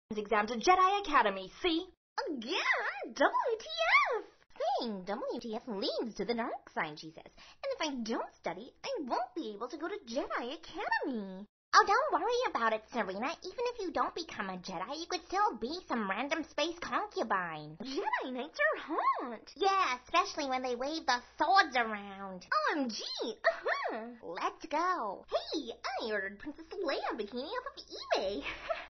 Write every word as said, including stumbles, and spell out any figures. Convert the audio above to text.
exam to Jedi Academy, see? Again? W T F? Saying W T F leads to the dark side, she says. And if I don't study, I won't be able to go to Jedi Academy. Oh, don't worry about it, Serena. Even if you don't become a Jedi, you could still be some random space concubine. Jedi Knights are hot. Yeah, especially when they wave the swords around. O M G, uh-huh. Let's go. Hey, I ordered Princess Leia bikini off of eBay.